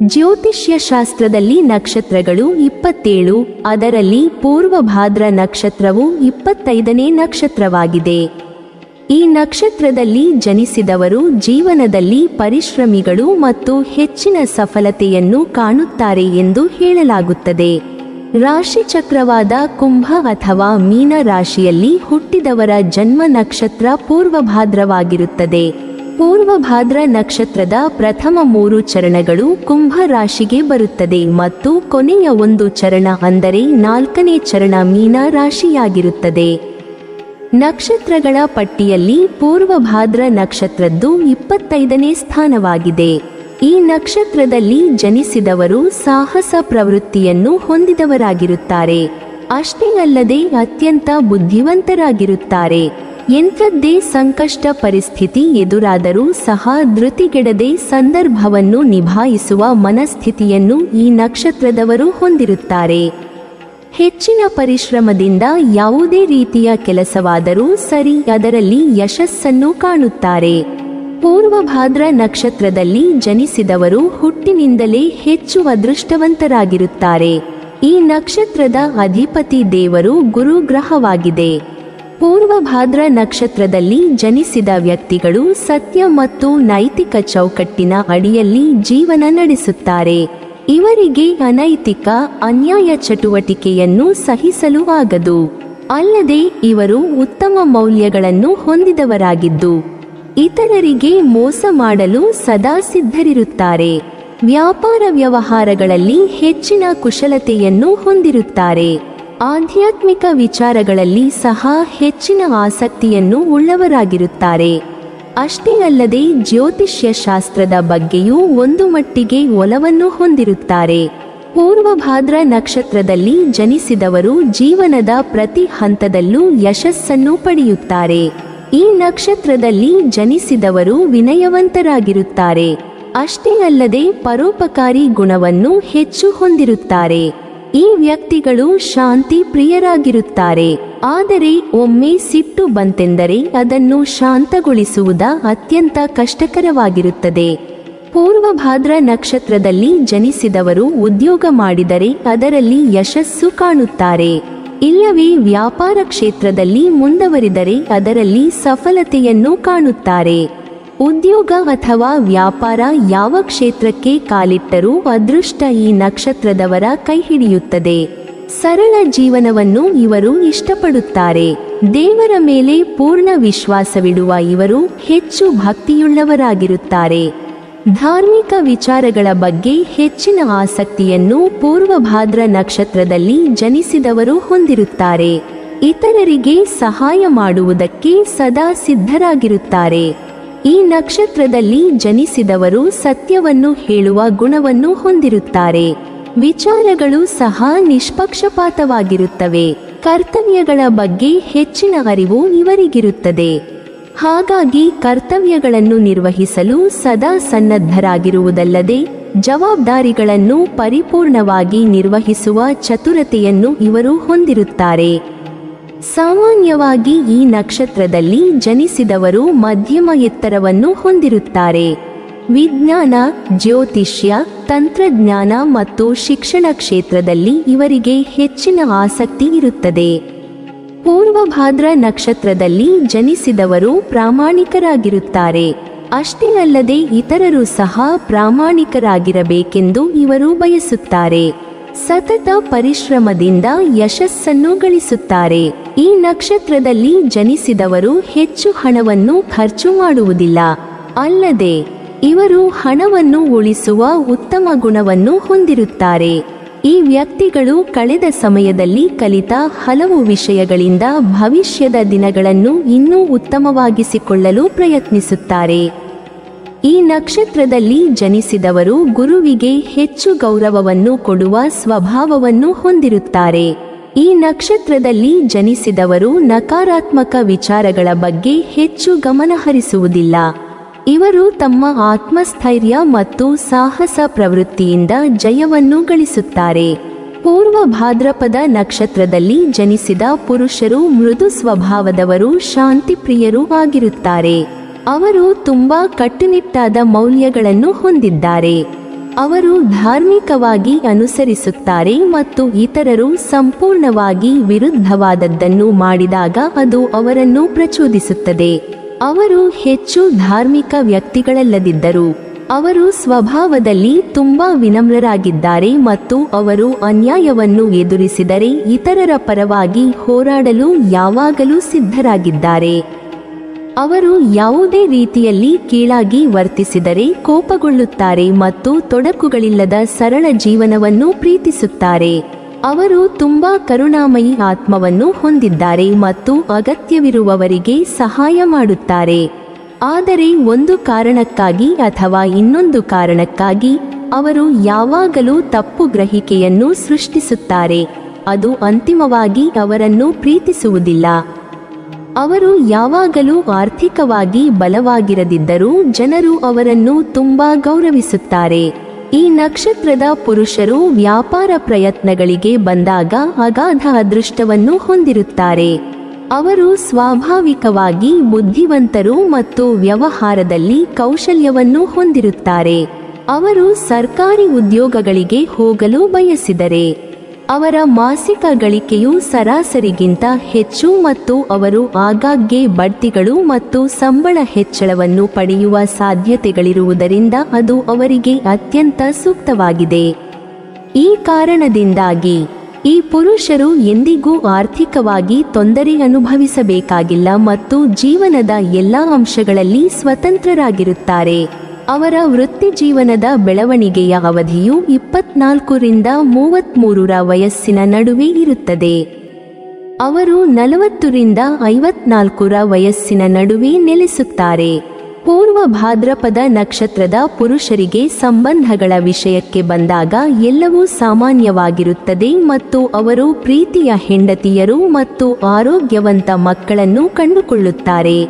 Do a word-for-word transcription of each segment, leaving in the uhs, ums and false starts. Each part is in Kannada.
ಜ್ಯೋತಿಷ್ಯ ಶಾಸ್ತ್ರದಲ್ಲಿ ನಕ್ಷತ್ರಗಳು ಇಪ್ಪತ್ತೇಳು, ಅದರಲ್ಲಿ ಪೂರ್ವಭಾದ್ರ ನಕ್ಷತ್ರವು ಇಪ್ಪತ್ತೈದನೇ ನಕ್ಷತ್ರವಾಗಿದೆ. ಈ ನಕ್ಷತ್ರದಲ್ಲಿ ಜನಿಸಿದವರು ಜೀವನದಲ್ಲಿ ಪರಿಶ್ರಮಿಗಳು ಮತ್ತು ಹೆಚ್ಚಿನ ಸಫಲತೆಯನ್ನು ಕಾಣುತ್ತಾರೆ ಎಂದು ಹೇಳಲಾಗುತ್ತದೆ. ರಾಶಿಚಕ್ರವಾದ ಕುಂಭ ಅಥವಾ ಮೀನ ರಾಶಿಯಲ್ಲಿ ಹುಟ್ಟಿದವರ ಜನ್ಮ ನಕ್ಷತ್ರ ಪೂರ್ವಭಾದ್ರವಾಗಿರುತ್ತದೆ. ಪೂರ್ವಭಾದ್ರ ನಕ್ಷತ್ರದ ಪ್ರಥಮ ಮೂರು ಚರಣಗಳು ಕುಂಭ ರಾಶಿಗೆ ಬರುತ್ತದೆ ಮತ್ತು ಕೊನೆಯ ಒಂದು ಚರಣ ಅಂದರೆ ನಾಲ್ಕನೇ ಚರಣ ಮೀನ ರಾಶಿಯಾಗಿರುತ್ತದೆ. ನಕ್ಷತ್ರಗಳ ಪಟ್ಟಿಯಲ್ಲಿ ಪೂರ್ವಭಾದ್ರ ನಕ್ಷತ್ರದ್ದು ಇಪ್ಪತ್ತೈದನೇ ಸ್ಥಾನವಾಗಿದೆ. ಈ ನಕ್ಷತ್ರದಲ್ಲಿ ಜನಿಸಿದವರು ಸಾಹಸ ಪ್ರವೃತ್ತಿಯನ್ನು ಹೊಂದಿದವರಾಗಿರುತ್ತಾರೆ. ಅಷ್ಟೇ ಅಲ್ಲದೆ ಅತ್ಯಂತ ಬುದ್ಧಿವಂತರಾಗಿರುತ್ತಾರೆ. ಎಂಥದ್ದೇ ಸಂಕಷ್ಟ ಪರಿಸ್ಥಿತಿ ಎದುರಾದರೂ ಸಹ ಧೃತಿಗೆಡದೆ ಸಂದರ್ಭವನ್ನು ನಿಭಾಯಿಸುವ ಮನಸ್ಥಿತಿಯನ್ನು ಈ ನಕ್ಷತ್ರದವರು ಹೊಂದಿರುತ್ತಾರೆ. ಹೆಚ್ಚಿನ ಪರಿಶ್ರಮದಿಂದ ಯಾವುದೇ ರೀತಿಯ ಕೆಲಸವಾದರೂ ಸರಿ ಅದರಲ್ಲಿ ಯಶಸ್ಸನ್ನು ಕಾಣುತ್ತಾರೆ. ಪೂರ್ವಭಾದ್ರ ನಕ್ಷತ್ರದಲ್ಲಿ ಜನಿಸಿದವರು ಹುಟ್ಟಿನಿಂದಲೇ ಹೆಚ್ಚು ಅದೃಷ್ಟವಂತರಾಗಿರುತ್ತಾರೆ. ಈ ನಕ್ಷತ್ರದ ಅಧಿಪತಿ ದೇವರು ಗುರು ಗ್ರಹವಾಗಿದೆ. ಪೂರ್ವಭಾದ್ರ ನಕ್ಷತ್ರದಲ್ಲಿ ಜನಿಸಿದ ವ್ಯಕ್ತಿಗಳು ಸತ್ಯ ಮತ್ತು ನೈತಿಕ ಚೌಕಟ್ಟಿನ ಅಡಿಯಲ್ಲಿ ಜೀವನ ನಡೆಸುತ್ತಾರೆ. ಇವರಿಗೆ ಅನೈತಿಕ ಅನ್ಯಾಯ ಚಟುವಟಿಕೆಯನ್ನು ಸಹಿಸಲು ಆಗದು. ಅಲ್ಲದೆ ಇವರು ಉತ್ತಮ ಮೌಲ್ಯಗಳನ್ನು ಹೊಂದಿದವರಾಗಿದ್ದು ಇತರರಿಗೆ ಮೋಸ ಮಾಡಲು ಸದಾ ಸಿದ್ಧರಿರುತ್ತಾರೆ. ವ್ಯಾಪಾರ ವ್ಯವಹಾರಗಳಲ್ಲಿ ಹೆಚ್ಚಿನ ಕುಶಲತೆಯನ್ನು ಹೊಂದಿರುತ್ತಾರೆ. ಆಧ್ಯಾತ್ಮಿಕ ವಿಚಾರಗಳಲ್ಲಿ ಸಹ ಹೆಚ್ಚಿನ ಆಸಕ್ತಿಯನ್ನು ಉಳ್ಳವರಾಗಿರುತ್ತಾರೆ. ಅಷ್ಟೇ ಅಲ್ಲದೆ ಜ್ಯೋತಿಷ್ಯ ಶಾಸ್ತ್ರದ ಬಗ್ಗೆಯೂ ಒಂದು ಮಟ್ಟಿಗೆ ಒಲವನ್ನು ಹೊಂದಿರುತ್ತಾರೆ. ಪೂರ್ವಭಾದ್ರ ನಕ್ಷತ್ರದಲ್ಲಿ ಜನಿಸಿದವರು ಜೀವನದ ಪ್ರತಿ ಹಂತದಲ್ಲೂ ಯಶಸ್ಸನ್ನು ಪಡೆಯುತ್ತಾರೆ. ಈ ನಕ್ಷತ್ರದಲ್ಲಿ ಜನಿಸಿದವರು ವಿನಯವಂತರಾಗಿರುತ್ತಾರೆ. ಅಷ್ಟೇ ಅಲ್ಲದೆ ಪರೋಪಕಾರಿ ಗುಣವನ್ನು ಹೆಚ್ಚು ಹೊಂದಿರುತ್ತಾರೆ. ಈ ವ್ಯಕ್ತಿಗಳು ಶಾಂತಿ ಪ್ರಿಯರಾಗಿರುತ್ತಾರೆ. ಆದರೆ ಒಮ್ಮೆ ಸಿಟ್ಟು ಬಂತೆಂದರೆ ಅದನ್ನು ಶಾಂತಗೊಳಿಸುವುದ ಅತ್ಯಂತ ಕಷ್ಟಕರವಾಗಿರುತ್ತದೆ. ಪೂರ್ವಭಾದ್ರ ನಕ್ಷತ್ರದಲ್ಲಿ ಜನಿಸಿದವರು ಉದ್ಯೋಗ ಮಾಡಿದರೆ ಅದರಲ್ಲಿ ಯಶಸ್ಸು ಕಾಣುತ್ತಾರೆ. ಇಲ್ಲವೇ ವ್ಯಾಪಾರ ಕ್ಷೇತ್ರದಲ್ಲಿ ಮುಂದುವರಿದರೆ ಅದರಲ್ಲಿ ಸಫಲತೆಯನ್ನು ಕಾಣುತ್ತಾರೆ. ಉದ್ಯೋಗ ಅಥವಾ ವ್ಯಾಪಾರ ಯಾವ ಕ್ಷೇತ್ರಕ್ಕೆ ಕಾಲಿಟ್ಟರೂ ಅದೃಷ್ಟ ಈ ನಕ್ಷತ್ರದವರ ಕೈ ಹಿಡಿಯುತ್ತದೆ. ಸರಳ ಜೀವನವನ್ನು ಇವರು ಇಷ್ಟಪಡುತ್ತಾರೆ. ದೇವರ ಮೇಲೆ ಪೂರ್ಣ ವಿಶ್ವಾಸವಿಡುವ ಇವರು ಹೆಚ್ಚು ಭಕ್ತಿಯುಳ್ಳವರಾಗಿರುತ್ತಾರೆ. ಧಾರ್ಮಿಕ ವಿಚಾರಗಳ ಬಗ್ಗೆ ಹೆಚ್ಚಿನ ಆಸಕ್ತಿಯನ್ನು ಪೂರ್ವಭಾದ್ರ ನಕ್ಷತ್ರದಲ್ಲಿ ಜನಿಸಿದವರು ಹೊಂದಿರುತ್ತಾರೆ. ಇತರರಿಗೆ ಸಹಾಯ ಮಾಡುವುದಕ್ಕೆ ಸದಾ ಸಿದ್ಧರಾಗಿರುತ್ತಾರೆ. ಈ ನಕ್ಷತ್ರದಲ್ಲಿ ಜನಿಸಿದವರು ಸತ್ಯವನ್ನು ಹೇಳುವ ಗುಣವನ್ನು ಹೊಂದಿರುತ್ತಾರೆ. ವಿಚಾರಗಳು ಸಹ ನಿಷ್ಪಕ್ಷಪಾತವಾಗಿರುತ್ತವೆ. ಕರ್ತವ್ಯಗಳ ಬಗ್ಗೆ ಹೆಚ್ಚಿನ ಅರಿವು ಇವರಿಗಿರುತ್ತದೆ. ಹಾಗಾಗಿ ಕರ್ತವ್ಯಗಳನ್ನು ನಿರ್ವಹಿಸಲು ಸದಾ ಸನ್ನದ್ಧರಾಗಿರುವುದಲ್ಲದೆ ಜವಾಬ್ದಾರಿಗಳನ್ನು ಪರಿಪೂರ್ಣವಾಗಿ ನಿರ್ವಹಿಸುವ ಚತುರತೆಯನ್ನು ಇವರು ಹೊಂದಿರುತ್ತಾರೆ. ಸಾಮಾನ್ಯವಾಗಿ ಈ ನಕ್ಷತ್ರದಲ್ಲಿ ಜನಿಸಿದವರು ಮಧ್ಯಮ ಎತ್ತರವನ್ನು ಹೊಂದಿರುತ್ತಾರೆ. ವಿಜ್ಞಾನ, ಜ್ಯೋತಿಷ್ಯ, ತಂತ್ರಜ್ಞಾನ ಮತ್ತು ಶಿಕ್ಷಣ ಕ್ಷೇತ್ರದಲ್ಲಿ ಇವರಿಗೆ ಹೆಚ್ಚಿನ ಆಸಕ್ತಿ ಇರುತ್ತದೆ. ಪೂರ್ವಭಾದ್ರ ನಕ್ಷತ್ರದಲ್ಲಿ ಜನಿಸಿದವರು ಪ್ರಾಮಾಣಿಕರಾಗಿರುತ್ತಾರೆ. ಅಷ್ಟೇ ಅಲ್ಲದೆ ಇತರರು ಸಹ ಪ್ರಾಮಾಣಿಕರಾಗಿರಬೇಕೆಂದು ಇವರು ಬಯಸುತ್ತಾರೆ. ಸತತ ಪರಿಶ್ರಮದಿಂದ ಯಶಸ್ಸನ್ನು ಗಳಿಸುತ್ತಾರೆ. ಈ ನಕ್ಷತ್ರದಲ್ಲಿ ಜನಿಸಿದವರು ಹೆಚ್ಚು ಹಣವನ್ನು ಖರ್ಚು ಮಾಡುವುದಿಲ್ಲ. ಅಲ್ಲದೆ ಇವರು ಹಣವನ್ನು ಉಳಿಸುವ ಉತ್ತಮ ಗುಣವನ್ನು ಹೊಂದಿರುತ್ತಾರೆ. ಈ ವ್ಯಕ್ತಿಗಳು ಕಳೆದ ಸಮಯದಲ್ಲಿ ಕಲಿತ ಹಲವು ವಿಷಯಗಳಿಂದ ಭವಿಷ್ಯದ ದಿನಗಳನ್ನು ಇನ್ನೂ ಉತ್ತಮವಾಗಿಸಿಕೊಳ್ಳಲು ಪ್ರಯತ್ನಿಸುತ್ತಾರೆ. ಈ ನಕ್ಷತ್ರದಲ್ಲಿ ಜನಿಸಿದವರು ಗುರುವಿಗೆ ಹೆಚ್ಚು ಗೌರವವನ್ನು ಕೊಡುವ ಸ್ವಭಾವವನ್ನು ಹೊಂದಿರುತ್ತಾರೆ. ಈ ನಕ್ಷತ್ರದಲ್ಲಿ ಜನಿಸಿದವರು ನಕಾರಾತ್ಮಕ ವಿಚಾರಗಳ ಬಗ್ಗೆ ಹೆಚ್ಚು ಗಮನಹರಿಸುವುದಿಲ್ಲ. ಇವರು ತಮ್ಮ ಆತ್ಮಸ್ಥೈರ್ಯ ಮತ್ತು ಸಾಹಸ ಪ್ರವೃತ್ತಿಯಿಂದ ಜಯವನ್ನು ಗಳಿಸುತ್ತಾರೆ. ಪೂರ್ವ ಭಾದ್ರಪದ ನಕ್ಷತ್ರದಲ್ಲಿ ಜನಿಸಿದ ಪುರುಷರು ಮೃದು ಸ್ವಭಾವದವರು, ಶಾಂತಿಪ್ರಿಯರೂ ಆಗಿರುತ್ತಾರೆ. ಅವರು ತುಂಬಾ ಕಟ್ಟುನಿಟ್ಟಾದ ಮೌಲ್ಯಗಳನ್ನು ಹೊಂದಿದ್ದಾರೆ. ಅವರು ಧಾರ್ಮಿಕವಾಗಿ ಅನುಸರಿಸುತ್ತಾರೆ ಮತ್ತು ಇತರರು ಸಂಪೂರ್ಣವಾಗಿ ವಿರುದ್ಧವಾದದ್ದನ್ನು ಮಾಡಿದಾಗ ಅದು ಅವರನ್ನು ಪ್ರಚೋದಿಸುತ್ತದೆ. ಅವರು ಹೆಚ್ಚು ಧಾರ್ಮಿಕ ವ್ಯಕ್ತಿಗಳಲ್ಲದಿದ್ದರು. ಅವರು ಸ್ವಭಾವದಲ್ಲಿ ತುಂಬಾ ವಿನಮ್ರರಾಗಿದ್ದಾರೆ ಮತ್ತು ಅವರು ಅನ್ಯಾಯವನ್ನು ಎದುರಿಸಿದರೆ ಇತರರ ಪರವಾಗಿ ಹೋರಾಡಲು ಯಾವಾಗಲೂ ಸಿದ್ಧರಾಗಿದ್ದಾರೆ. ಅವರು ಯಾವುದೇ ರೀತಿಯಲ್ಲಿ ಕೀಳಾಗಿ ವರ್ತಿಸಿದರೆ ಕೋಪಗೊಳ್ಳುತ್ತಾರೆ ಮತ್ತು ತೊಡಕುಗಳಿಲ್ಲದ ಸರಳ ಜೀವನವನ್ನು ಪ್ರೀತಿಸುತ್ತಾರೆ. ಅವರು ತುಂಬಾ ಕರುಣಾಮಯಿ ಆತ್ಮವನ್ನು ಹೊಂದಿದ್ದಾರೆ ಮತ್ತು ಅಗತ್ಯವಿರುವವರಿಗೆ ಸಹಾಯ ಮಾಡುತ್ತಾರೆ. ಆದರೆ ಒಂದು ಕಾರಣಕ್ಕಾಗಿ ಅಥವಾ ಇನ್ನೊಂದು ಕಾರಣಕ್ಕಾಗಿ ಅವರು ಯಾವಾಗಲೂ ತಪ್ಪು ಗ್ರಹಿಕೆಯನ್ನು ಸೃಷ್ಟಿಸುತ್ತಾರೆ. ಅದು ಅಂತಿಮವಾಗಿ ಅವರನ್ನು ಪ್ರೀತಿಸುವುದಿಲ್ಲ. ಅವರು ಯಾವಾಗಲೂ ಆರ್ಥಿಕವಾಗಿ ಬಲವಾಗಿರದಿದ್ದರೂ ಜನರು ಅವರನ್ನು ತುಂಬಾ ಗೌರವಿಸುತ್ತಾರೆ. ಈ ನಕ್ಷತ್ರದ ಪುರುಷರು ವ್ಯಾಪಾರ ಪ್ರಯತ್ನಗಳಿಗೆ ಬಂದಾಗ ಅಗಾಧ ಅದೃಷ್ಟವನ್ನು ಹೊಂದಿರುತ್ತಾರೆ. ಅವರು ಸ್ವಾಭಾವಿಕವಾಗಿ ಬುದ್ಧಿವಂತರು ಮತ್ತು ವ್ಯವಹಾರದಲ್ಲಿ ಕೌಶಲ್ಯವನ್ನು ಹೊಂದಿರುತ್ತಾರೆ. ಅವರು ಸರ್ಕಾರಿ ಉದ್ಯೋಗಗಳಿಗೆ ಹೋಗಲು ಬಯಸಿದರೆ ಅವರ ಮಾಸಿಕ ಗಳಿಕೆಯು ಸರಾಸರಿಗಿಂತ ಹೆಚ್ಚು ಮತ್ತು ಅವರು ಆಗಾಗ್ಗೆ ಬಡ್ತಿಗಳು ಮತ್ತು ಸಂಬಳ ಹೆಚ್ಚಳವನ್ನು ಪಡೆಯುವ ಸಾಧ್ಯತೆಗಳಿರುವುದರಿಂದ ಅದು ಅವರಿಗೆ ಅತ್ಯಂತ ಸೂಕ್ತವಾಗಿದೆ. ಈ ಕಾರಣದಿಂದಾಗಿ ಈ ಪುರುಷರು ಎಂದಿಗೂ ಆರ್ಥಿಕವಾಗಿ ತೊಂದರೆ ಅನುಭವಿಸಬೇಕಾಗಿಲ್ಲ ಮತ್ತು ಜೀವನದ ಎಲ್ಲಾ ಅಂಶಗಳಲ್ಲಿ ಸ್ವತಂತ್ರರಾಗಿರುತ್ತಾರೆ. ಅವರ ವೃತ್ತಿಜೀವನದ ಬೆಳವಣಿಗೆಯ ಅವಧಿಯು ಇಪ್ಪತ್ನಾಲ್ಕರಿಂದ ಮೂವತ್ತ್ಮೂರರ ವಯಸ್ಸಿನ ನಡುವೆ ಇರುತ್ತದೆ. ಅವರು ನಲವತ್ತರಿಂದ ಐವತ್ನಾಲ್ಕರ ವಯಸ್ಸಿನ ನಡುವೆ ನೆಲೆಸುತ್ತಾರೆ. ಪೂರ್ವ ಭಾದ್ರಪದ ನಕ್ಷತ್ರದ ಪುರುಷರಿಗೆ ಸಂಬಂಧಗಳ ವಿಷಯಕ್ಕೆ ಬಂದಾಗ ಎಲ್ಲವೂ ಸಾಮಾನ್ಯವಾಗಿರುತ್ತದೆ ಮತ್ತು ಅವರು ಪ್ರೀತಿಯ ಹೆಂಡತಿಯರು ಮತ್ತು ಆರೋಗ್ಯವಂತ ಮಕ್ಕಳನ್ನು ಕಂಡುಕೊಳ್ಳುತ್ತಾರೆ.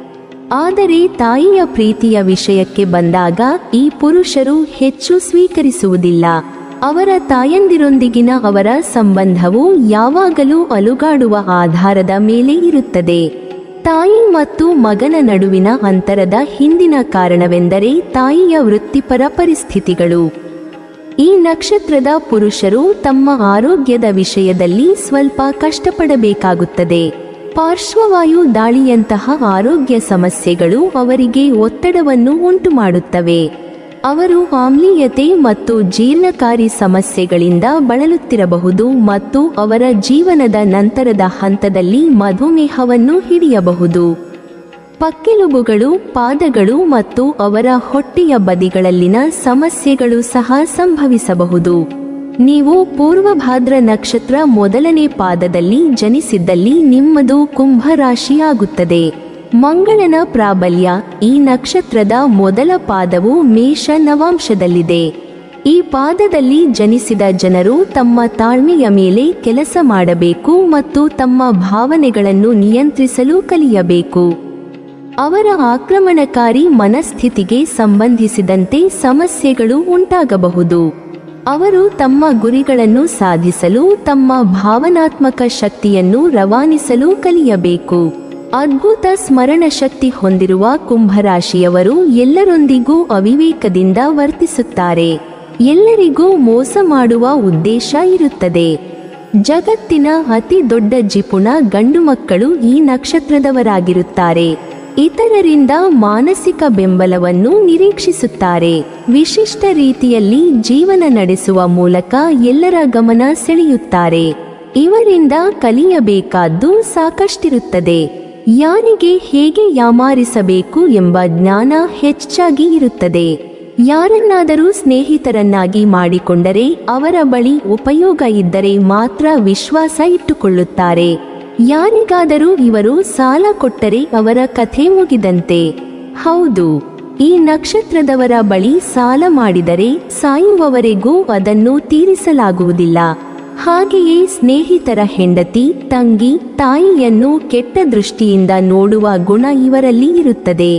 ಆದರೆ ತಾಯಿಯ ಪ್ರೀತಿಯ ವಿಷಯಕ್ಕೆ ಬಂದಾಗ ಈ ಪುರುಷರು ಹೆಚ್ಚು ಸ್ವೀಕರಿಸುವುದಿಲ್ಲ. ಅವರ ತಾಯಂದಿರೊಂದಿಗಿನ ಅವರ ಸಂಬಂಧವು ಯಾವಾಗಲೂ ಅಲುಗಾಡುವ ಆಧಾರದ ಮೇಲೆ ಇರುತ್ತದೆ. ತಾಯಿ ಮತ್ತು ಮಗನ ನಡುವಿನ ಅಂತರದ ಹಿಂದಿನ ಕಾರಣವೆಂದರೆ ತಾಯಿಯ ವೃತ್ತಿಪರ ಪರಿಸ್ಥಿತಿಗಳು. ಈ ನಕ್ಷತ್ರದ ಪುರುಷರು ತಮ್ಮ ಆರೋಗ್ಯದ ವಿಷಯದಲ್ಲಿ ಸ್ವಲ್ಪ ಕಷ್ಟಪಡಬೇಕಾಗುತ್ತದೆ. ಪಾರ್ಶ್ವವಾಯು ದಾಳಿಯಂತಹ ಆರೋಗ್ಯ ಸಮಸ್ಯೆಗಳು ಅವರಿಗೆ ಒತ್ತಡವನ್ನು ಉಂಟುಮಾಡುತ್ತವೆ. ಅವರು ಆಮ್ಲೀಯತೆ ಮತ್ತು ಜೀರ್ಣಕಾರಿ ಸಮಸ್ಯೆಗಳಿಂದ ಬಳಲುತ್ತಿರಬಹುದು ಮತ್ತು ಅವರ ಜೀವನದ ನಂತರದ ಹಂತದಲ್ಲಿ ಮಧುಮೇಹವನ್ನು ಹಿಡಿಯಬಹುದು. ಪಕ್ಕೆಲುಬುಗಳು, ಪಾದಗಳು ಮತ್ತು ಅವರ ಹೊಟ್ಟೆಯ ಬದಿಗಳಲ್ಲಿನ ಸಮಸ್ಯೆಗಳು ಸಹ ಸಂಭವಿಸಬಹುದು. ನೀವು ಪೂರ್ವಭಾದ್ರ ನಕ್ಷತ್ರ ಮೊದಲನೇ ಪಾದದಲ್ಲಿ ಜನಿಸಿದ್ದಲ್ಲಿ ನಿಮ್ಮದು ಕುಂಭರಾಶಿಯಾಗುತ್ತದೆ. ಮಂಗಳನ ಪ್ರಾಬಲ್ಯ. ಈ ನಕ್ಷತ್ರದ ಮೊದಲ ಪಾದವು ಮೇಷ ನವಾಂಶದಲ್ಲಿದೆ. ಈ ಪಾದದಲ್ಲಿ ಜನಿಸಿದ ಜನರು ತಮ್ಮ ತಾಳ್ಮೆಯ ಮೇಲೆ ಕೆಲಸ ಮಾಡಬೇಕು ಮತ್ತು ತಮ್ಮ ಭಾವನೆಗಳನ್ನು ನಿಯಂತ್ರಿಸಲು ಕಲಿಯಬೇಕು. ಅವರ ಆಕ್ರಮಣಕಾರಿ ಮನಸ್ಥಿತಿಗೆ ಸಂಬಂಧಿಸಿದಂತೆ ಸಮಸ್ಯೆಗಳು ಉಂಟಾಗಬಹುದು. ಅವರು ತಮ್ಮ ಗುರಿಗಳನ್ನು ಸಾಧಿಸಲು ತಮ್ಮ ಭಾವನಾತ್ಮಕ ಶಕ್ತಿಯನ್ನು ರವಾನಿಸಲು ಕಲಿಯಬೇಕು. ಅದ್ಭುತ ಸ್ಮರಣಶಕ್ತಿ ಹೊಂದಿರುವ ಕುಂಭರಾಶಿಯವರು ಎಲ್ಲರೊಂದಿಗೂ ಅವಿವೇಕದಿಂದ ವರ್ತಿಸುತ್ತಾರೆ. ಎಲ್ಲರಿಗೂ ಮೋಸ ಮಾಡುವ ಉದ್ದೇಶ ಇರುತ್ತದೆ. ಜಗತ್ತಿನ ಅತಿ ದೊಡ್ಡ ಜಿಪುಣ ಗಂಡುಮಕ್ಕಳು ಈ ನಕ್ಷತ್ರದವರಾಗಿರುತ್ತಾರೆ. ಇತರರಿಂದ ಮಾನಸಿಕ ಬೆಂಬಲವನ್ನು ನಿರೀಕ್ಷಿಸುತ್ತಾರೆ. ವಿಶಿಷ್ಟ ರೀತಿಯಲ್ಲಿ ಜೀವನ ನಡೆಸುವ ಮೂಲಕ ಎಲ್ಲರ ಗಮನ ಸೆಳೆಯುತ್ತಾರೆ. ಇವರಿಂದ ಕಲಿಯಬೇಕಾದ್ದು ಸಾಕಷ್ಟಿರುತ್ತದೆ. ಯಾರಿಗೆ ಹೇಗೆ ಯಾಮಾರಿಸಬೇಕು ಎಂಬ ಜ್ಞಾನ ಹೆಚ್ಚಾಗಿ ಇರುತ್ತದೆ. ಯಾರನ್ನಾದರೂ ಸ್ನೇಹಿತರನ್ನಾಗಿ ಮಾಡಿಕೊಂಡರೆ ಅವರ ಬಳಿ ಉಪಯೋಗ ಇದ್ದರೆ ಮಾತ್ರ ವಿಶ್ವಾಸ ಇಟ್ಟುಕೊಳ್ಳುತ್ತಾರೆ. ಯಾರಿಗಾದರೂ ಇವರು ಸಾಲ ಕೊಟ್ಟರೆ ಅವರ ಕಥೆ ಮುಗಿದಂತೆ. ಹೌದು, ಈ ನಕ್ಷತ್ರದವರ ಬಳಿ ಸಾಲ ಮಾಡಿದರೆ ಸಾಯುವವರೆಗೂ ಅದನ್ನು ತೀರಿಸಲಾಗುವುದಿಲ್ಲ. ಹಾಗೆಯೇ ಸ್ನೇಹಿತರ ಹೆಂಡತಿ, ತಂಗಿ, ತಾಯಿಯನ್ನು ಕೆಟ್ಟ ದೃಷ್ಟಿಯಿಂದ ನೋಡುವ ಗುಣ ಇವರಲ್ಲಿ ಇರುತ್ತದೆ.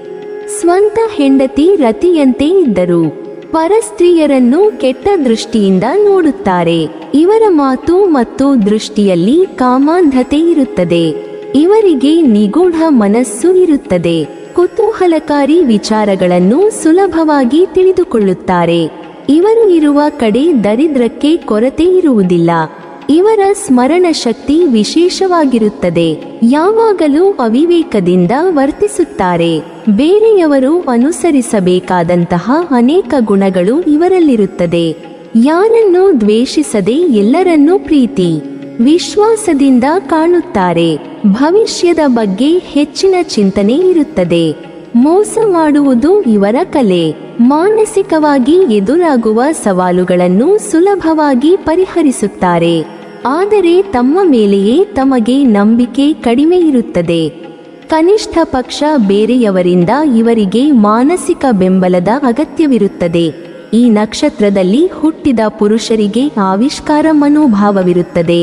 ಸ್ವಂತ ಹೆಂಡತಿ ರತಿಯಂತೆ ಇದ್ದರು ಪರಸ್ತ್ರೀಯರನ್ನು ಕೆಟ್ಟ ದೃಷ್ಟಿಯಿಂದ ನೋಡುತ್ತಾರೆ. ಇವರ ಮಾತು ಮತ್ತು ದೃಷ್ಟಿಯಲ್ಲಿ ಕಾಮಾಂಧತೆ ಇರುತ್ತದೆ. ಇವರಿಗೆ ನಿಗೂಢ ಮನಸ್ಸು ಇರುತ್ತದೆ. ಕುತೂಹಲಕಾರಿ ವಿಚಾರಗಳನ್ನು ಸುಲಭವಾಗಿ ತಿಳಿದುಕೊಳ್ಳುತ್ತಾರೆ. ಇವರು ಇರುವ ಕಡೆ ದರಿದ್ರಕ್ಕೆ ಕೊರತೆ ಇರುವುದಿಲ್ಲ. ಇವರ ಸ್ಮರಣ ಶಕ್ತಿ ವಿಶೇಷವಾಗಿರುತ್ತದೆ. ಯಾವಾಗಲೂ ಅವಿವೇಕದಿಂದ ವರ್ತಿಸುತ್ತಾರೆ. ಬೇರೆಯವರು ಅನುಸರಿಸಬೇಕಾದಂತಹ ಅನೇಕ ಗುಣಗಳು ಇವರಲ್ಲಿರುತ್ತದೆ. ಯಾರನ್ನೂ ದ್ವೇಷಿಸದೆ ಎಲ್ಲರನ್ನೂ ಪ್ರೀತಿ ವಿಶ್ವಾಸದಿಂದ ಕಾಣುತ್ತಾರೆ. ಭವಿಷ್ಯದ ಬಗ್ಗೆ ಹೆಚ್ಚಿನ ಚಿಂತನೆ ಇರುತ್ತದೆ. ಮೋಸ ಮಾಡುವುದು ಇವರ ಕಲೆ. ಮಾನಸಿಕವಾಗಿ ಎದುರಾಗುವ ಸವಾಲುಗಳನ್ನು ಸುಲಭವಾಗಿ ಪರಿಹರಿಸುತ್ತಾರೆ. ಆದರೆ ತಮ್ಮ ಮೇಲೆಯೇ ತಮಗೆ ನಂಬಿಕೆ ಕಡಿಮೆ ಇರುತ್ತದೆ. ಕನಿಷ್ಠ ಪಕ್ಷ ಬೇರೆಯವರಿಂದ ಇವರಿಗೆ ಮಾನಸಿಕ ಬೆಂಬಲದ ಅಗತ್ಯವಿರುತ್ತದೆ. ಈ ನಕ್ಷತ್ರದಲ್ಲಿ ಹುಟ್ಟಿದ ಪುರುಷರಿಗೆ ಆವಿಷ್ಕಾರ ಮನೋಭಾವವಿರುತ್ತದೆ.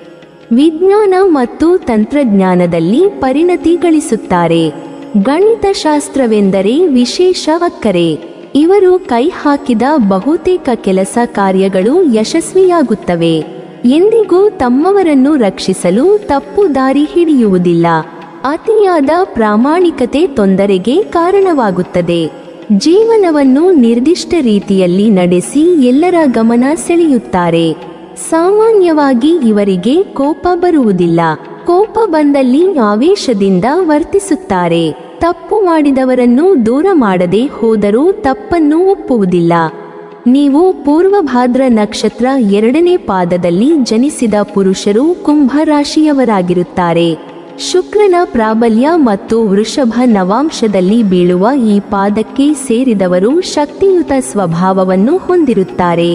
ವಿಜ್ಞಾನ ಮತ್ತು ತಂತ್ರಜ್ಞಾನದಲ್ಲಿ ಪರಿಣತಿ ಗಳಿಸುತ್ತಾರೆ. ಗಣಿತಶಾಸ್ತ್ರವೆಂದರೆ ವಿಶೇಷ ಅಕ್ಕರೆ. ಇವರು ಕೈ ಹಾಕಿದ ಬಹುತೇಕ ಕೆಲಸ ಕಾರ್ಯಗಳು ಯಶಸ್ವಿಯಾಗುತ್ತವೆ. ಎಂದಿಗೂ ತಮ್ಮವರನ್ನು ರಕ್ಷಿಸಲು ತಪ್ಪು ದಾರಿ ಹಿಡಿಯುವುದಿಲ್ಲ. ಅತಿಯಾದ ಪ್ರಾಮಾಣಿಕತೆ ತೊಂದರೆಗೆ ಕಾರಣವಾಗುತ್ತದೆ. ಜೀವನವನ್ನು ನಿರ್ದಿಷ್ಟ ರೀತಿಯಲ್ಲಿ ನಡೆಸಿ ಎಲ್ಲರ ಗಮನ ಸೆಳೆಯುತ್ತಾರೆ. ಸಾಮಾನ್ಯವಾಗಿ ಇವರಿಗೆ ಕೋಪ ಬರುವುದಿಲ್ಲ. ಕೋಪ ಬಂದಲ್ಲಿ ಆವೇಶದಿಂದ ವರ್ತಿಸುತ್ತಾರೆ. ತಪ್ಪು ಮಾಡಿದವರನ್ನು ದೂರ ಮಾಡದೆ ಹೋದರೂ ತಪ್ಪನ್ನು ಒಪ್ಪುವುದಿಲ್ಲ. ನೀವು ಪೂರ್ವಭಾದ್ರ ನಕ್ಷತ್ರ ಎರಡನೇ ಪಾದದಲ್ಲಿ ಜನಿಸಿದ ಪುರುಷರು ಕುಂಭ ರಾಶಿಯವರಾಗಿರುತ್ತಾರೆ. ಶುಕ್ರನ ಪ್ರಾಬಲ್ಯ ಮತ್ತು ವೃಷಭ ನವಾಂಶದಲ್ಲಿ ಬೀಳುವ ಈ ಪಾದಕ್ಕೆ ಸೇರಿದವರು ಶಕ್ತಿಯುತ ಸ್ವಭಾವವನ್ನು ಹೊಂದಿರುತ್ತಾರೆ.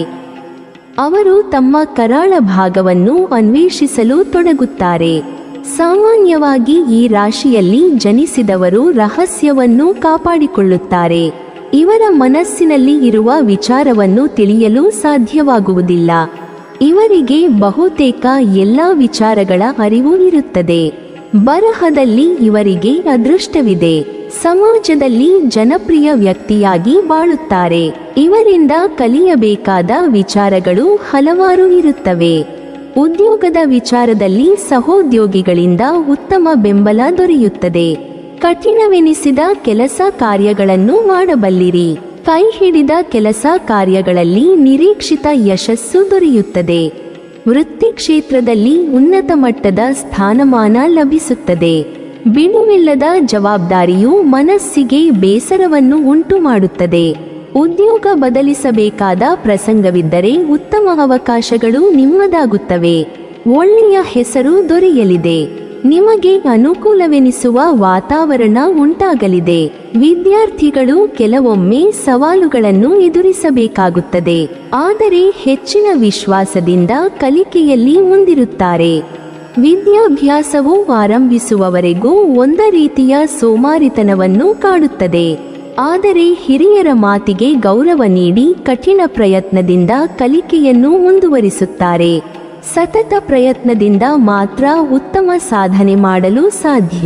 ಅವರು ತಮ್ಮ ಕರಾಳ ಭಾಗವನ್ನು ಅನ್ವೇಷಿಸಲು ತೊಡಗುತ್ತಾರೆ. ಸಾಮಾನ್ಯವಾಗಿ ಈ ರಾಶಿಯಲ್ಲಿ ಜನಿಸಿದವರು ರಹಸ್ಯವನ್ನು ಕಾಪಾಡಿಕೊಳ್ಳುತ್ತಾರೆ. ಇವರ ಮನಸ್ಸಿನಲ್ಲಿ ಇರುವ ವಿಚಾರವನ್ನು ತಿಳಿಯಲು ಸಾಧ್ಯವಾಗುವುದಿಲ್ಲ. ಇವರಿಗೆ ಬಹುತೇಕ ಎಲ್ಲ ವಿಚಾರಗಳ ಅರಿವು ಇರುತ್ತದೆ. ಬರಹದಲ್ಲಿ ಇವರಿಗೆ ಅದೃಷ್ಟವಿದೆ. ಸಮಾಜದಲ್ಲಿ ಜನಪ್ರಿಯ ವ್ಯಕ್ತಿಯಾಗಿ ಬಾಳುತ್ತಾರೆ. ಇವರಿಂದ ಕಲಿಯಬೇಕಾದ ವಿಚಾರಗಳು ಹಲವಾರು ಇರುತ್ತವೆ. ಉದ್ಯೋಗದ ವಿಚಾರದಲ್ಲಿ ಸಹೋದ್ಯೋಗಿಗಳಿಂದ ಉತ್ತಮ ಬೆಂಬಲ ದೊರೆಯುತ್ತದೆ. ಕಠಿಣವೆನಿಸಿದ ಕೆಲಸ ಕಾರ್ಯಗಳನ್ನು ಮಾಡಬಲ್ಲಿರಿ. ಕೈ ಹಿಡಿದ ಕೆಲಸ ಕಾರ್ಯಗಳಲ್ಲಿ ನಿರೀಕ್ಷಿತ ಯಶಸ್ಸು ದೊರೆಯುತ್ತದೆ. ವೃತ್ತಿ ಕ್ಷೇತ್ರದಲ್ಲಿ ಉನ್ನತ ಮಟ್ಟದ ಸ್ಥಾನಮಾನ ಲಭಿಸುತ್ತದೆ. ಬಿಡುವಿಲ್ಲದ ಜವಾಬ್ದಾರಿಯು ಮನಸ್ಸಿಗೆ ಬೇಸರವನ್ನು ಉಂಟು ಮಾಡುತ್ತದೆ. ಉದ್ಯೋಗ ಬದಲಿಸಬೇಕಾದ ಪ್ರಸಂಗವಿದ್ದರೆ ಉತ್ತಮ ಅವಕಾಶಗಳು ನಿಮ್ಮದಾಗುತ್ತವೆ. ಒಳ್ಳೆಯ ಹೆಸರು ದೊರೆಯಲಿದೆ. ನಿಮಗೆ ಅನುಕೂಲವೆನಿಸುವ ವಾತಾವರಣ ಉಂಟಾಗಲಿದೆ. ವಿದ್ಯಾರ್ಥಿಗಳು ಕೆಲವೊಮ್ಮೆ ಸವಾಲುಗಳನ್ನು ಎದುರಿಸಬೇಕಾಗುತ್ತದೆ. ಆದರೆ ಹೆಚ್ಚಿನ ವಿಶ್ವಾಸದಿಂದ ಕಲಿಕೆಯಲ್ಲಿ ಮುಂದಿರುತ್ತಾರೆ. ವಿದ್ಯಾಭ್ಯಾಸವು ಆರಂಭಿಸುವವರೆಗೂ ಒಂದ ರೀತಿಯ ಸೋಮಾರಿತನವನ್ನು ಕಾಡುತ್ತದೆ. ಆದರೆ ಹಿರಿಯರ ಮಾತಿಗೆ ಗೌರವ ನೀಡಿ ಕಠಿಣ ಪ್ರಯತ್ನದಿಂದ ಕಲಿಕೆಯನ್ನು ಮುಂದುವರಿಸುತ್ತಾರೆ. ಸತತ ಪ್ರಯತ್ನದಿಂದ ಮಾತ್ರ ಉತ್ತಮ ಸಾಧನೆ ಮಾಡಲು ಸಾಧ್ಯ.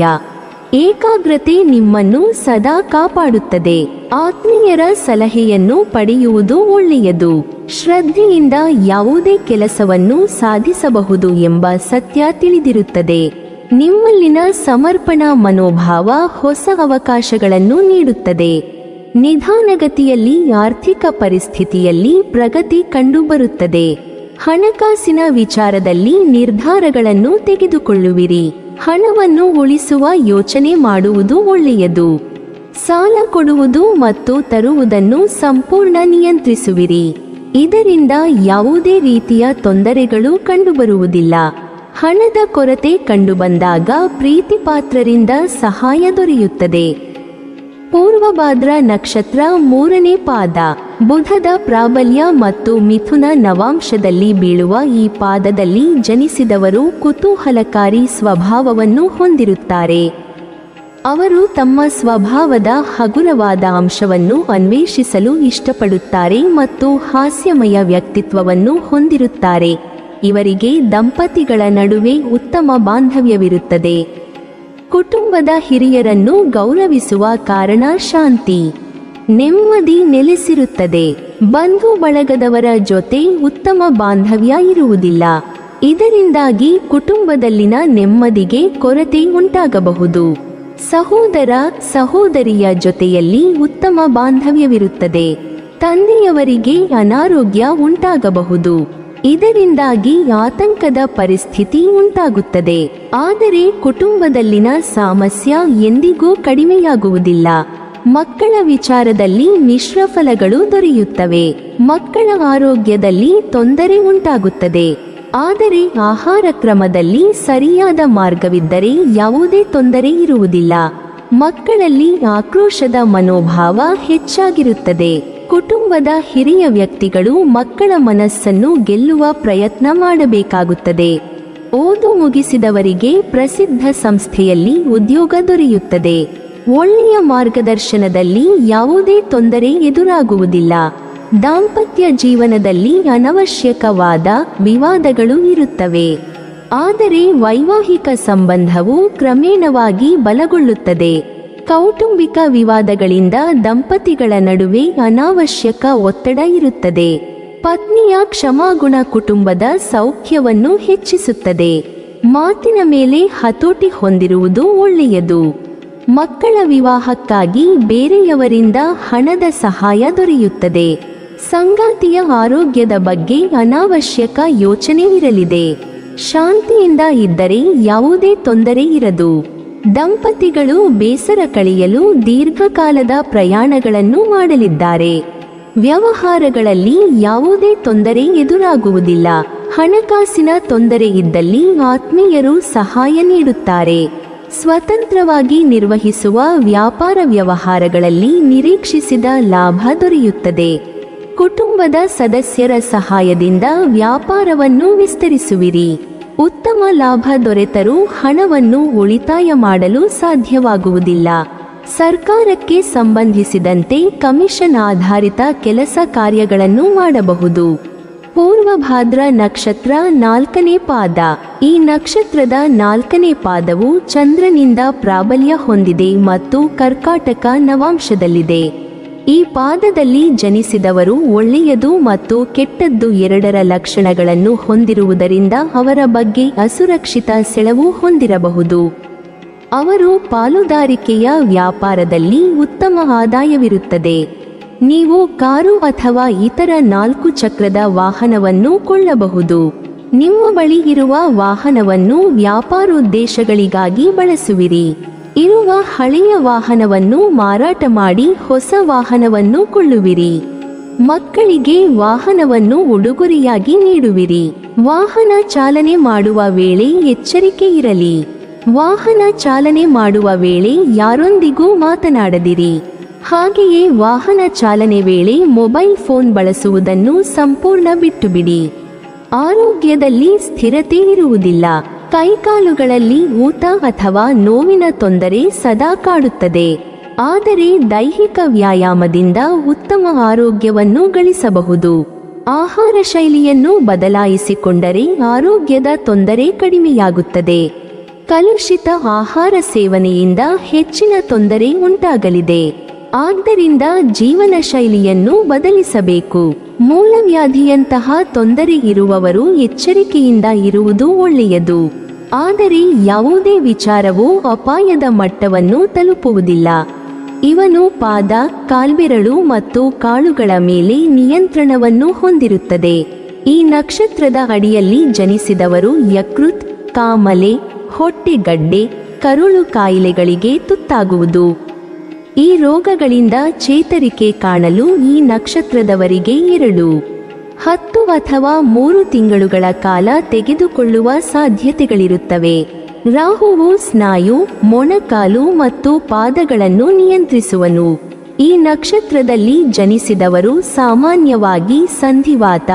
ಏಕಾಗ್ರತೆ ನಿಮ್ಮನ್ನು ಸದಾ ಕಾಪಾಡುತ್ತದೆ. ಆತ್ಮೀಯರ ಸಲಹೆಯನ್ನು ಪಡೆಯುವುದು ಒಳ್ಳೆಯದು. ಶ್ರದ್ಧೆಯಿಂದ ಯಾವುದೇ ಕೆಲಸವನ್ನು ಸಾಧಿಸಬಹುದು ಎಂಬ ಸತ್ಯ ತಿಳಿದಿರುತ್ತದೆ. ನಿಮ್ಮಲ್ಲಿನ ಸಮರ್ಪಣಾ ಮನೋಭಾವ ಹೊಸ ಅವಕಾಶಗಳನ್ನು ನೀಡುತ್ತದೆ. ನಿಧಾನಗತಿಯಲ್ಲಿ ಆರ್ಥಿಕ ಪರಿಸ್ಥಿತಿಯಲ್ಲಿ ಪ್ರಗತಿ ಕಂಡುಬರುತ್ತದೆ. ಹಣಕಾಸಿನ ವಿಚಾರದಲ್ಲಿ ನಿರ್ಧಾರಗಳನ್ನು ತೆಗೆದುಕೊಳ್ಳುವಿರಿ. ಹಣವನ್ನು ಉಳಿಸುವ ಯೋಚನೆ ಮಾಡುವುದು ಒಳ್ಳೆಯದು. ಸಾಲ ಕೊಡುವುದು ಮತ್ತು ತರುವುದನ್ನು ಸಂಪೂರ್ಣ ನಿಯಂತ್ರಿಸುವಿರಿ. ಇದರಿಂದ ಯಾವುದೇ ರೀತಿಯ ತೊಂದರೆಗಳು ಕಂಡುಬರುವುದಿಲ್ಲ. ಹಣದ ಕೊರತೆ ಕಂಡುಬಂದಾಗ ಪ್ರೀತಿಪಾತ್ರರಿಂದ ಸಹಾಯ ದೊರೆಯುತ್ತದೆ. ಪೂರ್ವಭಾದ್ರ ನಕ್ಷತ್ರ ಮೂರನೇ ಪಾದ. ಬುಧದ ಪ್ರಾಬಲ್ಯ ಮತ್ತು ಮಿಥುನ ನವಾಂಶದಲ್ಲಿ ಬೀಳುವ ಈ ಪಾದದಲ್ಲಿ ಜನಿಸಿದವರು ಕುತೂಹಲಕಾರಿ ಸ್ವಭಾವವನ್ನು ಹೊಂದಿರುತ್ತಾರೆ. ಅವರು ತಮ್ಮ ಸ್ವಭಾವದ ಹಗುರವಾದ ಅಂಶವನ್ನು ಅನ್ವೇಷಿಸಲು ಇಷ್ಟಪಡುತ್ತಾರೆ ಮತ್ತು ಹಾಸ್ಯಮಯ ವ್ಯಕ್ತಿತ್ವವನ್ನು ಹೊಂದಿರುತ್ತಾರೆ. ಇವರಿಗೆ ದಂಪತಿಗಳ ನಡುವೆ ಉತ್ತಮ ಬಾಂಧವ್ಯವಿರುತ್ತದೆ. ಕುಟುಂಬದ ಹಿರಿಯರನ್ನು ಗೌರವಿಸುವ ಕಾರಣ ಶಾಂತಿ, ನೆಮ್ಮದಿ ನೆಲೆಸಿರುತ್ತದೆ. ಬಂಧು ಬಳಗದವರ ಜೊತೆ ಉತ್ತಮ ಬಾಂಧವ್ಯ ಇರುವುದಿಲ್ಲ. ಇದರಿಂದಾಗಿ ಕುಟುಂಬದಲ್ಲಿನ ನೆಮ್ಮದಿಗೆ ಕೊರತೆ ಉಂಟಾಗಬಹುದು. ಸಹೋದರ ಸಹೋದರಿಯ ಜೊತೆಯಲ್ಲಿ ಉತ್ತಮ ಬಾಂಧವ್ಯವಿರುತ್ತದೆ. ತಂದೆಯವರಿಗೆ ಅನಾರೋಗ್ಯ ಉಂಟಾಗಬಹುದು. ಇದರಿಂದಾಗಿ ಆತಂಕದ ಪರಿಸ್ಥಿತಿ ಉಂಟಾಗುತ್ತದೆ. ಆದರೆ ಕುಟುಂಬದಲ್ಲಿನ ಸಾಮರಸ್ಯ ಎಂದಿಗೂ ಕಡಿಮೆಯಾಗುವುದಿಲ್ಲ. ಮಕ್ಕಳ ವಿಚಾರದಲ್ಲಿ ಮಿಶ್ರ ಫಲಗಳು ದೊರೆಯುತ್ತವೆ. ಮಕ್ಕಳ ಆರೋಗ್ಯದಲ್ಲಿ ತೊಂದರೆ ಉಂಟಾಗುತ್ತದೆ. ಆದರೆ ಆಹಾರ ಕ್ರಮದಲ್ಲಿ ಸರಿಯಾದ ಮಾರ್ಗವಿದ್ದರೆ ಯಾವುದೇ ತೊಂದರೆ ಇರುವುದಿಲ್ಲ. ಮಕ್ಕಳಲ್ಲಿ ಆಕ್ರೋಶದ ಮನೋಭಾವ ಹೆಚ್ಚಾಗಿರುತ್ತದೆ. ಕುಟುಂಬದ ಹಿರಿಯ ವ್ಯಕ್ತಿಗಳು ಮಕ್ಕಳ ಮನಸ್ಸನ್ನು ಗೆಲ್ಲುವ ಪ್ರಯತ್ನ ಮಾಡಬೇಕಾಗುತ್ತದೆ. ಓದು ಮುಗಿಸಿದವರಿಗೆ ಪ್ರಸಿದ್ಧ ಸಂಸ್ಥೆಯಲ್ಲಿ ಉದ್ಯೋಗ ದೊರೆಯುತ್ತದೆ. ಒಳ್ಳೆಯ ಮಾರ್ಗದರ್ಶನದಲ್ಲಿ ಯಾವುದೇ ತೊಂದರೆ ಎದುರಾಗುವುದಿಲ್ಲ. ದಾಂಪತ್ಯ ಜೀವನದಲ್ಲಿ ಅನವಶ್ಯಕವಾದ ವಿವಾದಗಳು ಇರುತ್ತವೆ. ಆದರೆ ವೈವಾಹಿಕ ಸಂಬಂಧವು ಕ್ರಮೇಣವಾಗಿ ಬಲಗೊಳ್ಳುತ್ತದೆ. ಕೌಟುಂಬಿಕ ವಿವಾದಗಳಿಂದ ದಂಪತಿಗಳ ನಡುವೆ ಅನಾವಶ್ಯಕ ಒತ್ತಡ ಇರುತ್ತದೆ. ಪತ್ನಿಯ ಕ್ಷಮಾಗುಣ ಕುಟುಂಬದ ಸೌಖ್ಯವನ್ನು ಹೆಚ್ಚಿಸುತ್ತದೆ. ಮಾತಿನ ಮೇಲೆ ಹತೋಟಿ ಹೊಂದಿರುವುದು ಒಳ್ಳೆಯದು. ಮಕ್ಕಳ ವಿವಾಹಕ್ಕಾಗಿ ಬೇರೆಯವರಿಂದ ಹಣದ ಸಹಾಯ ದೊರೆಯುತ್ತದೆ. ಸಂಗಾತಿಯ ಆರೋಗ್ಯದ ಬಗ್ಗೆ ಅನಾವಶ್ಯಕ ಯೋಚನೆ ಇರಲಿದೆ. ಶಾಂತಿಯಿಂದ ಇದ್ದರೆ ಯಾವುದೇ ತೊಂದರೆ ಇರದು. ದಂಪತಿಗಳು ಬೇಸರ ಕಳೆಯಲು ದೀರ್ಘಕಾಲದ ಪ್ರಯಾಣಗಳನ್ನು ಮಾಡಲಿದ್ದಾರೆ. ವ್ಯವಹಾರಗಳಲ್ಲಿ ಯಾವುದೇ ತೊಂದರೆ ಎದುರಾಗುವುದಿಲ್ಲ. ಹಣಕಾಸಿನ ತೊಂದರೆ ಇದ್ದಲ್ಲಿ ಆತ್ಮೀಯರು ಸಹಾಯ ನೀಡುತ್ತಾರೆ. ಸ್ವತಂತ್ರವಾಗಿ ನಿರ್ವಹಿಸುವ ವ್ಯಾಪಾರ ವ್ಯವಹಾರಗಳಲ್ಲಿ ನಿರೀಕ್ಷಿಸಿದ ಲಾಭ ದೊರೆಯುತ್ತದೆ. ಕುಟುಂಬದ ಸದಸ್ಯರ ಸಹಾಯದಿಂದ ವ್ಯಾಪಾರವನ್ನು ವಿಸ್ತರಿಸುವಿರಿ. ಉತ್ತಮ ಲಾಭ ದೊರೆತರೂ ಹಣವನ್ನು ಉಳಿತಾಯ ಮಾಡಲು ಸಾಧ್ಯವಾಗುವುದಿಲ್ಲ. ಸರ್ಕಾರಕ್ಕೆ ಸಂಬಂಧಿಸಿದಂತೆ ಕಮಿಷನ್ ಆಧಾರಿತ ಕೆಲಸ ಕಾರ್ಯಗಳನ್ನು ಮಾಡಬಹುದು. ಪೂರ್ವಭಾದ್ರ ನಕ್ಷತ್ರ ನಾಲ್ಕನೇ ಪಾದ. ಈ ನಕ್ಷತ್ರದ ನಾಲ್ಕನೇ ಪಾದವು ಚಂದ್ರನಿಂದ ಪ್ರಾಬಲ್ಯ ಹೊಂದಿದೆ ಮತ್ತು ಕರ್ಕಾಟಕ ನವಾಂಶದಲ್ಲಿದೆ. ಈ ಪಾದದಲ್ಲಿ ಜನಿಸಿದವರು ಒಳ್ಳೆಯದು ಮತ್ತು ಕೆಟ್ಟದ್ದು ಎರಡರ ಲಕ್ಷಣಗಳನ್ನು ಹೊಂದಿರುವುದರಿಂದ ಅವರ ಬಗ್ಗೆ ಅಸುರಕ್ಷಿತ ಸೆಳವು ಹೊಂದಿರಬಹುದು. ಅವರು ಪಾಲುದಾರಿಕೆಯ ವ್ಯಾಪಾರದಲ್ಲಿ ಉತ್ತಮ ಆದಾಯವಿರುತ್ತದೆ. ನೀವು ಕಾರು ಅಥವಾ ಇತರ ನಾಲ್ಕು ಚಕ್ರದ ವಾಹನವನ್ನು ಕೊಳ್ಳಬಹುದು. ನಿಮ್ಮ ಬಳಿ ಇರುವ ವಾಹನವನ್ನು ವ್ಯಾಪಾರೋದ್ದೇಶಗಳಿಗಾಗಿ ಬಳಸುವಿರಿ. ಇರುವ ಹಳೆಯ ವಾಹನವನ್ನು ಮಾರಾಟ ಮಾಡಿ ಹೊಸ ವಾಹನವನ್ನು ಕೊಳ್ಳುವಿರಿ. ಮಕ್ಕಳಿಗೆ ವಾಹನವನ್ನು ಉಡುಗೊರೆಯಾಗಿ ನೀಡುವಿರಿ. ವಾಹನ ಚಾಲನೆ ಮಾಡುವ ವೇಳೆ ಎಚ್ಚರಿಕೆ ಇರಲಿ. ವಾಹನ ಚಾಲನೆ ಮಾಡುವ ವೇಳೆ ಯಾರೊಂದಿಗೂ ಮಾತನಾಡದಿರಿ. ಹಾಗೆಯೇ ವಾಹನ ಚಾಲನೆ ವೇಳೆ ಮೊಬೈಲ್ ಫೋನ್ ಬಳಸುವುದನ್ನು ಸಂಪೂರ್ಣ ಬಿಟ್ಟುಬಿಡಿ. ಆರೋಗ್ಯದಲ್ಲಿ ಸ್ಥಿರತೆ ಇರುವುದಿಲ್ಲ. ಕೈಕಾಲುಗಳಲ್ಲಿ ಊತ ಅಥವಾ ನೋವಿನ ತೊಂದರೆ ಸದಾ ಕಾಡುತ್ತದೆ. ಆದರೆ ದೈಹಿಕ ವ್ಯಾಯಾಮದಿಂದ ಉತ್ತಮ ಆರೋಗ್ಯವನ್ನು ಗಳಿಸಬಹುದು. ಆಹಾರ ಶೈಲಿಯನ್ನು ಬದಲಾಯಿಸಿಕೊಂಡರೆ ಆರೋಗ್ಯದ ತೊಂದರೆ ಕಡಿಮೆಯಾಗುತ್ತದೆ. ಕಲುಷಿತ ಆಹಾರ ಸೇವನೆಯಿಂದ ಹೆಚ್ಚಿನ ತೊಂದರೆ ಉಂಟಾಗಲಿದೆ. ಆದ್ದರಿಂದ ಜೀವನ ಶೈಲಿಯನ್ನು ಬದಲಿಸಬೇಕು. ಮೂಲವ್ಯಾಧಿಯಂತಹ ತೊಂದರೆ ಇರುವವರು ಎಚ್ಚರಿಕೆಯಿಂದ ಇರುವುದು ಒಳ್ಳೆಯದು. ಆದರೆ ಯಾವುದೇ ವಿಚಾರವೂ ಅಪಾಯದ ಮಟ್ಟವನ್ನು ತಲುಪುವುದಿಲ್ಲ. ಇವನು ಪಾದ, ಕಾಲ್ಬೆರಳು ಮತ್ತು ಕಾಳುಗಳ ಮೇಲೆ ನಿಯಂತ್ರಣವನ್ನು ಹೊಂದಿರುತ್ತದೆ. ಈ ನಕ್ಷತ್ರದ ಅಡಿಯಲ್ಲಿ ಜನಿಸಿದವರು ಯಕೃತ್, ಕಾಮಲೆ, ಹೊಟ್ಟೆಗಡ್ಡೆ, ಕರುಳು ಕಾಯಿಲೆಗಳಿಗೆ ತುತ್ತಾಗುವುದು. ಈ ರೋಗಗಳಿಂದ ಚೇತರಿಕೆ ಕಾಣಲು ಈ ನಕ್ಷತ್ರದವರಿಗೆ ಎರಡು ಹತ್ತು ಅಥವಾ ಮೂರು ತಿಂಗಳುಗಳ ಕಾಲ ತೆಗೆದುಕೊಳ್ಳುವ ಸಾಧ್ಯತೆಗಳಿರುತ್ತವೆ. ರಾಹುವು ಸ್ನಾಯು, ಮೊಣಕಾಲು ಮತ್ತು ಪಾದಗಳನ್ನು ನಿಯಂತ್ರಿಸುವನು. ಈ ನಕ್ಷತ್ರದಲ್ಲಿ ಜನಿಸಿದವರು ಸಾಮಾನ್ಯವಾಗಿ ಸಂಧಿವಾತ,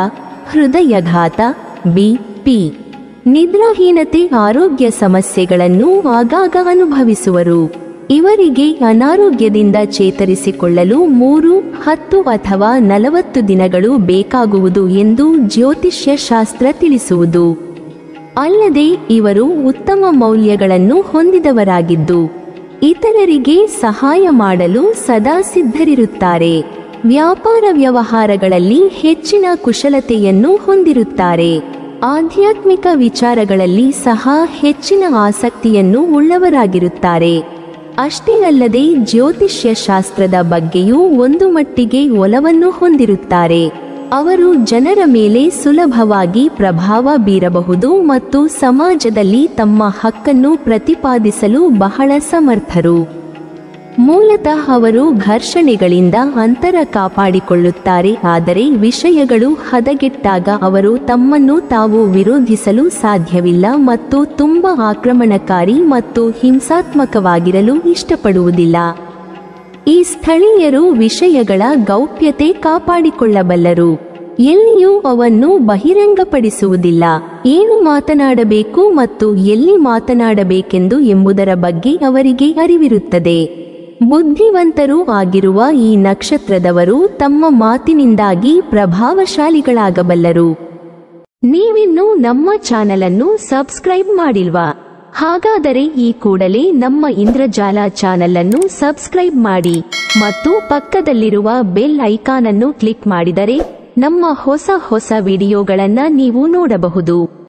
ಹೃದಯಘಾತ, ಬಿ ಪಿ, ನಿದ್ರಾಹೀನತೆ ಆರೋಗ್ಯ ಸಮಸ್ಯೆಗಳನ್ನು ಆಗಾಗ ಅನುಭವಿಸುವರು. ಇವರಿಗೆ ಅನಾರೋಗ್ಯದಿಂದ ಚೇತರಿಸಿಕೊಳ್ಳಲು ಮೂರು, ಹತ್ತು ಅಥವಾ ನಲವತ್ತು ದಿನಗಳು ಬೇಕಾಗುವುದು ಎಂದು ಜ್ಯೋತಿಷ್ಯ ಶಾಸ್ತ್ರ ತಿಳಿಸುವುದು. ಅಲ್ಲದೆ ಇವರು ಉತ್ತಮ ಮೌಲ್ಯಗಳನ್ನು ಹೊಂದಿದವರಾಗಿದ್ದು ಇತರರಿಗೆ ಸಹಾಯ ಮಾಡಲು ಸದಾ ಸಿದ್ಧರಿರುತ್ತಾರೆ. ವ್ಯಾಪಾರ ವ್ಯವಹಾರಗಳಲ್ಲಿ ಹೆಚ್ಚಿನ ಕುಶಲತೆಯನ್ನು ಹೊಂದಿರುತ್ತಾರೆ. ಆಧ್ಯಾತ್ಮಿಕ ವಿಚಾರಗಳಲ್ಲಿ ಸಹ ಹೆಚ್ಚಿನ ಆಸಕ್ತಿಯನ್ನು ಉಳ್ಳವರಾಗಿರುತ್ತಾರೆ. ಅಷ್ಟೇ ಅಲ್ಲದೆ ಜ್ಯೋತಿಷ್ಯ ಶಾಸ್ತ್ರದ ಬಗ್ಗೆಯೂ ಒಂದು ಮಟ್ಟಿಗೆ ಒಲವನ್ನು ಹೊಂದಿರುತ್ತಾರೆ. ಅವರು ಜನರ ಮೇಲೆ ಸುಲಭವಾಗಿ ಪ್ರಭಾವ ಬೀರಬಹುದು ಮತ್ತು ಸಮಾಜದಲ್ಲಿ ತಮ್ಮ ಹಕ್ಕನ್ನು ಪ್ರತಿಪಾದಿಸಲು ಬಹಳ ಸಮರ್ಥರು. ಮೂಲತಃ ಅವರು ಘರ್ಷಣೆಗಳಿಂದ ಅಂತರ ಕಾಪಾಡಿಕೊಳ್ಳುತ್ತಾರೆ, ಆದರೆ ವಿಷಯಗಳು ಹದಗೆಟ್ಟಾಗ ಅವರು ತಮ್ಮನ್ನು ತಾವು ವಿರೋಧಿಸಲು ಸಾಧ್ಯವಿಲ್ಲ ಮತ್ತು ತುಂಬಾ ಆಕ್ರಮಣಕಾರಿ ಮತ್ತು ಹಿಂಸಾತ್ಮಕವಾಗಿರಲು ಇಷ್ಟಪಡುವುದಿಲ್ಲ. ಈ ಸ್ಥಳೀಯರು ವಿಷಯಗಳ ಗೌಪ್ಯತೆ ಕಾಪಾಡಿಕೊಳ್ಳಬಲ್ಲರು. ಎಲ್ಲಿಯೂ ಅವನ್ನು ಬಹಿರಂಗಪಡಿಸುವುದಿಲ್ಲ. ಏನು ಮಾತನಾಡಬೇಕು ಮತ್ತು ಎಲ್ಲಿ ಮಾತನಾಡಬೇಕೆಂದು ಎಂಬುದರ ಬಗ್ಗೆ ಅವರಿಗೆ ಅರಿವಿರುತ್ತದೆ. ಬುದ್ಧಿವಂತರೂ ಆಗಿರುವ ಈ ನಕ್ಷತ್ರದವರು ತಮ್ಮ ಮಾತಿನಿಂದಾಗಿ ಪ್ರಭಾವಶಾಲಿಗಳಾಗಬಲ್ಲರು. ನೀವಿನ್ನೂ ನಮ್ಮ ಚಾನೆಲ್ ಅನ್ನು ಸಬ್ಸ್ಕ್ರೈಬ್ ಮಾಡಿಲ್ವಾ? ಹಾಗಾದರೆ ಈ ಕೂಡಲೇ ನಮ್ಮ ಇಂದ್ರಜಾಲ ಚಾನೆಲ್ ಅನ್ನು ಸಬ್ಸ್ಕ್ರೈಬ್ ಮಾಡಿ ಮತ್ತು ಪಕ್ಕದಲ್ಲಿರುವ ಬೆಲ್ ಐಕಾನ್ ಅನ್ನು ಕ್ಲಿಕ್ ಮಾಡಿದರೆ ನಮ್ಮ ಹೊಸ ಹೊಸ ವಿಡಿಯೋಗಳನ್ನು ನೀವು ನೋಡಬಹುದು.